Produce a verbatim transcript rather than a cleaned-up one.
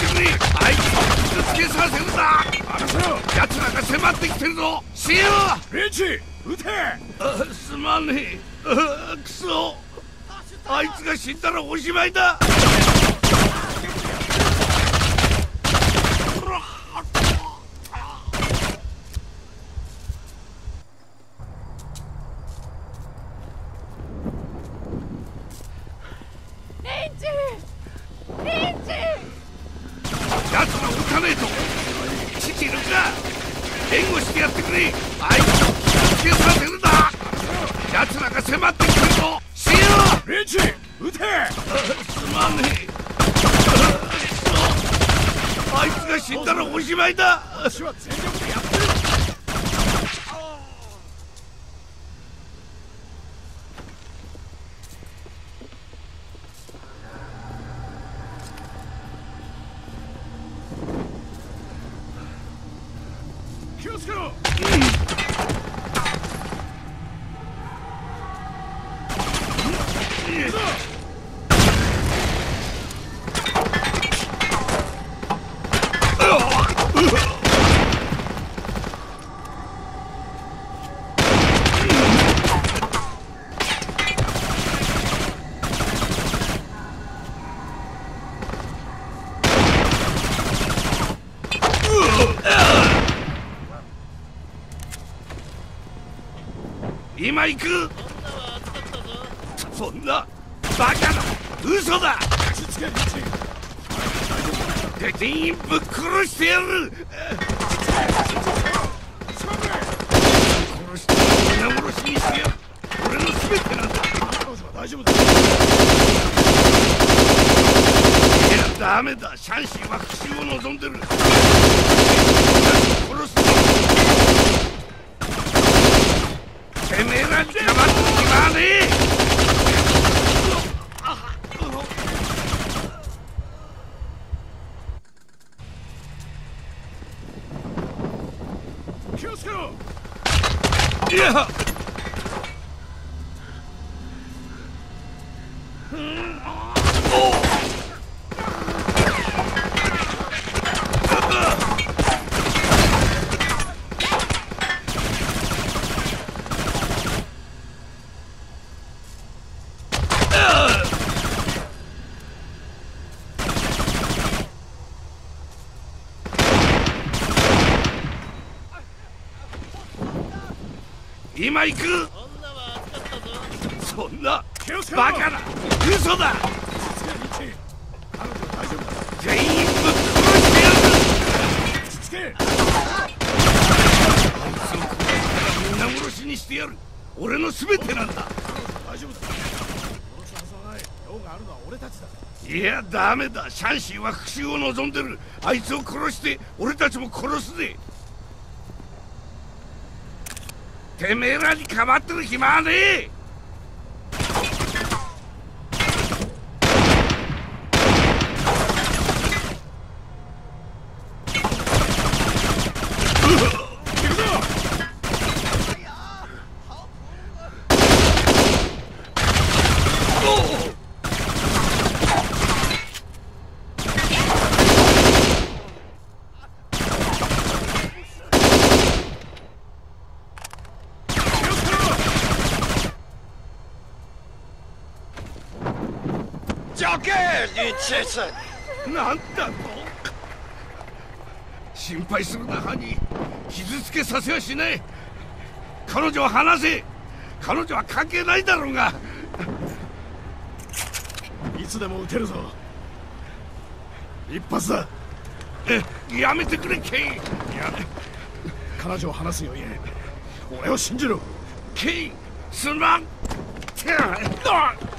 ってくれ。あいつを傷つけさせるんだ。奴らが迫ってきてるぞ。死よレンチ撃て。 すまねえ。くそ、あいつが死んだらおしまいだ。奴ら撃たねえと父いるか。援護してやってくれ。あいつを傷つけさせるんだ。奴らが迫ってきてるぞ。死よレンチ撃て。 すまねえ。あいつが死んだらおしまいだ。 私は全力でやってる。気をつけろ。 今行く。そんなバカな嘘だ。 落ち着けレンチ。 で全員ぶっ殺してやる。殺して皆殺しにしてやる。俺の全てなんだ。 彼女は大丈夫だ。 いやダメだ。シャンシーは復讐を望んでる。殺すぞ。てめえらにかまってる暇はねえ。 気をつけろ。 いや今行く。そんなバカな嘘だ。全員ぶっ殺してやる。 落ち着け。 あいつを殺したら皆殺しにしてやる。俺の全てなんだ。 大丈夫だ。殺すはずはない。用があるのは俺たちだ。 いやダメだ。シャンシーは復讐を望んでる。あいつを殺して俺たちも殺すぜ。てめえらにかまってる暇はねえ。なんだと。心配するなハニー。傷つけさせはしない。彼女を離せ。彼女は関係ないだろうが。 いつでも撃てるぞ。一発だ。 えやめてくれケイン。いや彼女を離すよ言え。俺を信じろ。 ケインすまん。